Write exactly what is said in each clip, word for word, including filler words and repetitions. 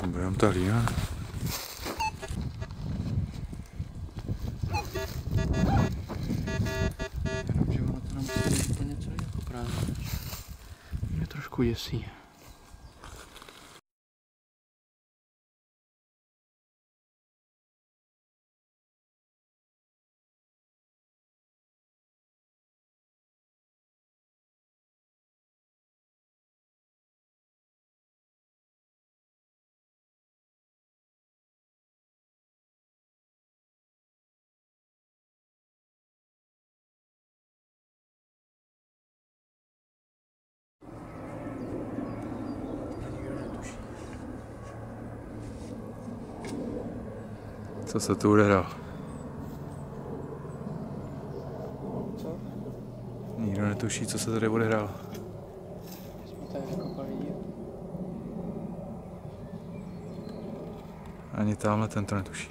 Budeme to hlídat. Jenomže ono to nemusí být úplně celý jako prázdné. Mě trošku děsí. Co se tu odehrál? Co? Nikdo netuší, co se tady odehrál. Jsme tady vykopali díl. Ani tamhle ten to netuší.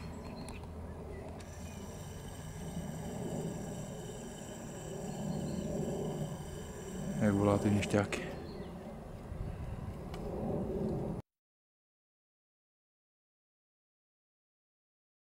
Jak volá ty měšťáky.